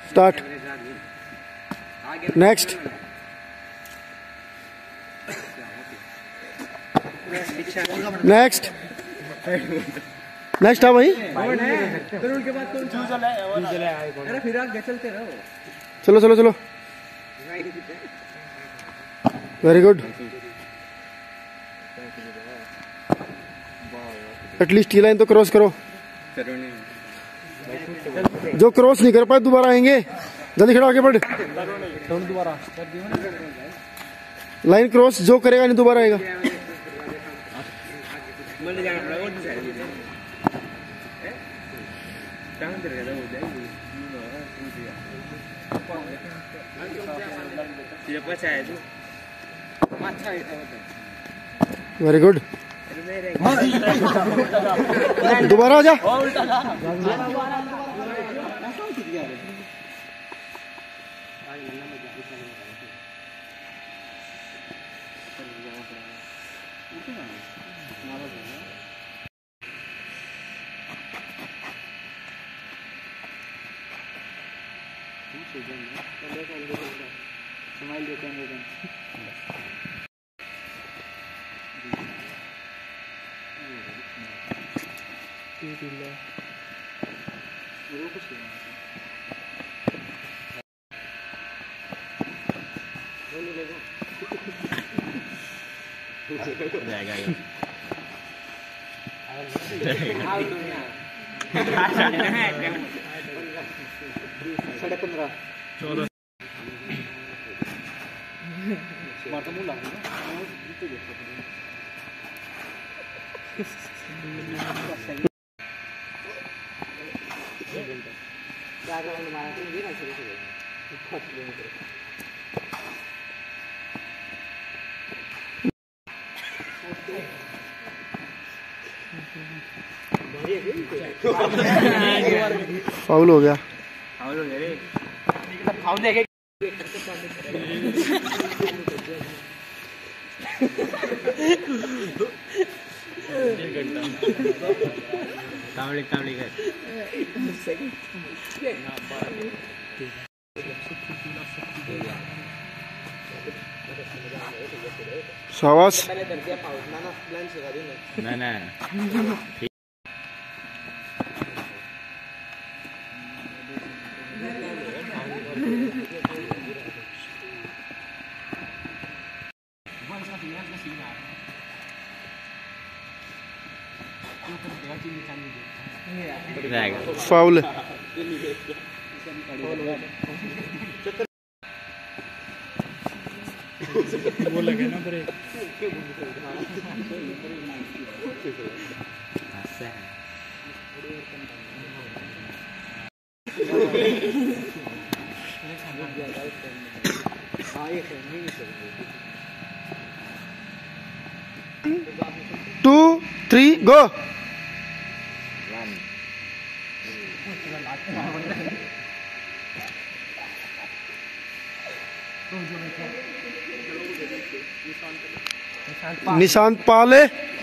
Start. Next. Next next. हाँ भाई, फिर उनके बाद कौन अरे फिर आगे चलते रहो। चलो चलो चलो। Very good. एटलीस्ट ये लाइन तो क्रॉस करो। जो क्रॉस नहीं कर पाए दोबारा आएंगे। जल्दी खड़ा, आगे बढ़। दोबारा लाइन क्रॉस जो करेगा नहीं दोबारा आएगा। Very good. दोबारा आ जा। फाउल हो गया। शाबाश। फाउल। वो लगे ना break. Two three go. Nishant पाले।